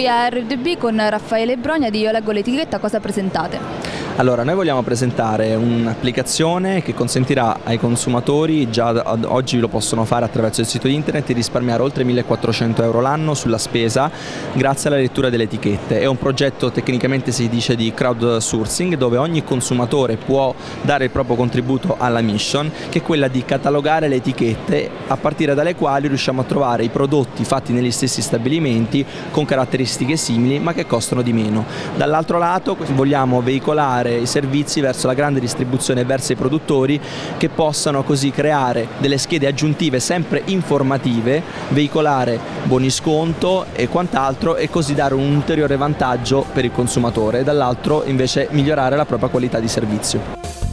qui a RDB con Raffaele Brogna di Io leggo l'etichetta. Cosa presentate? Allora, noi vogliamo presentare un'applicazione che consentirà ai consumatori, già ad oggi lo possono fare attraverso il sito internet, di risparmiare oltre 1.400 euro l'anno sulla spesa grazie alla lettura delle etichette. È un progetto, tecnicamente si dice, di crowdsourcing, dove ogni consumatore può dare il proprio contributo alla mission, che è quella di catalogare le etichette a partire dalle quali riusciamo a trovare i prodotti fatti negli stessi stabilimenti con caratteristiche simili ma che costano di meno. Dall'altro lato vogliamo veicolare i servizi verso la grande distribuzione e verso i produttori, che possano così creare delle schede aggiuntive sempre informative, veicolare buoni sconto e quant'altro, e così dare un ulteriore vantaggio per il consumatore, e dall'altro invece migliorare la propria qualità di servizio.